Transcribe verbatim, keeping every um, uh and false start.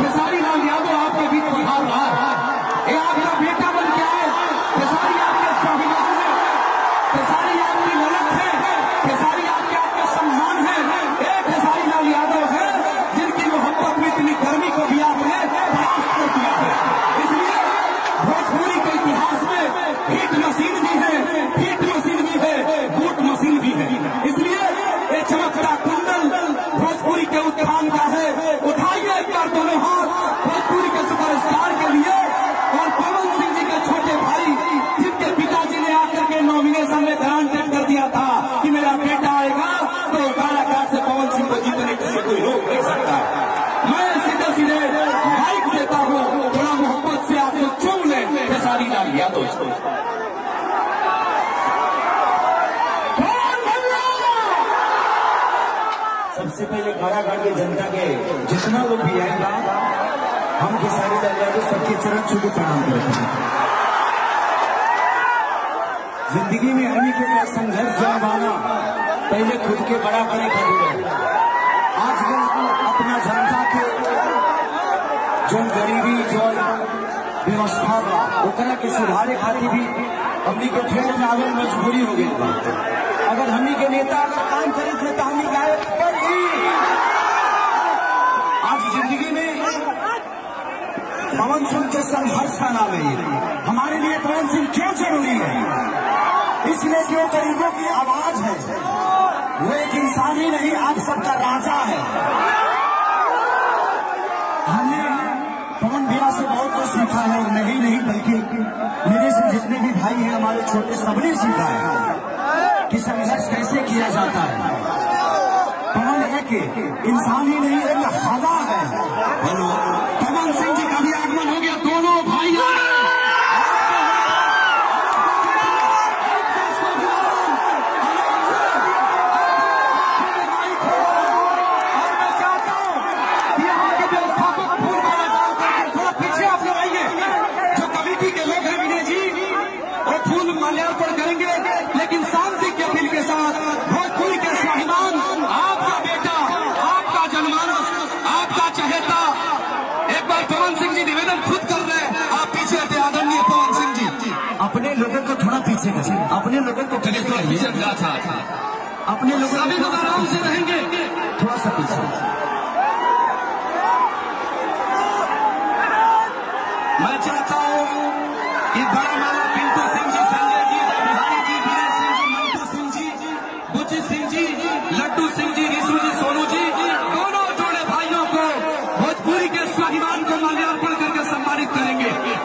खेसारी लाल यादव आपके बीच पधार रहा है। ये आपका बेटा बन के आए। खेसारी आपके स्वाभिमान है, खेसारी आपकी ललक है, खेसारी आपके आपका सम्मान है। एक खेसारी लाल यादव है जिनकी मोहब्बत में इतनी गर्मी को भी आपने बर्दाश्त कर दिया है। इसलिए भोजपुरी के इतिहास में हिट मशीन भी है, हिट मशीन भी है, बूट मशीन भी है। इसलिए ये चमकता कुंडल भोजपुरी के उत्थान का है। उठाइए एक बार दोनों हाथ भोजपुरी के सुपरस्टार के लिए। और पवन सिंह जी के छोटे भाई जिनके पिताजी ने आकर के नॉमिनेशन में गारंटी कर दिया था कि मेरा बेटा आएगा तो काराकाट से पवन सिंह को जीतने के लिए कोई रोक नहीं सकता। मैं सीधे सीधे माइक देता हूँ, थोड़ा मोहब्बत से आपको चुम लें खेसारी लाल यादव। सबसे पहले कारागार की जनता के जितना लोग भी आएगा, हम खेसारी लाल यादव सबके चरण छू के प्रणाम करते हैं। जिंदगी में हमें के लिए संघर्ष जमाना पहले खुद के बड़ा बड़े खरीदे। आजकल अपना जनता के जो गरीबी जो व्यवस्था बा ओकरा के सुधारे खातिर भी हमनी के फील्ड में आगे मजबूरी हो गई। अगर हमनी के नेता अगर काम करे थे तो हमनी गाय पर ही आज जिंदगी में पवन सिंह के संघर्ष का नाम है। हमारे लिए पवन सिंह क्यों जरूरी है? इसलिए कि वो गरीबों की आवाज है, वो एक इंसान ही नहीं आप सबका राजा है। हमने पवन भैया से बहुत कुछ सीखा है और नहीं नहीं बल्कि मेरे से जितने भी भाई हैं हमारे छोटे सबने सीखा है कि संघर्ष कैसे किया जाता है। पवन एक इंसान ही नहीं एक हवा है। हेलो, पवन सिंह जी का भी आगमन हो गया। दोनों भाई करेंगे, लेकिन शांति के अपील के साथ भोजपुरी के स्वाभिमान आपका बेटा, आपका जनमानस, आपका चहेता एक बार पवन सिंह जी निवेदन खुद कर रहे हैं। आप पीछे हटे आदरणीय पवन सिंह जी। अपने लोगों को थोड़ा पीछे करिए, अपने लोगों को पीछे अपने लोग सभी लोग आराम से रहेंगे, थोड़ा सा पीछे। मैं चाहता हूँ कि बड़ा माला पिंटू सिंह जी, संजय जी, बिहारी जी, वीरेंद्र सिंह जी, मंटू सिंह जी, बुची सिंह जी, लड्डू सिंह जी, रिशु जी, सोनू जी, दोनों जोड़े भाइयों को भोजपुरी के स्वाभिमान को माल्यार्पण करके सम्मानित करेंगे।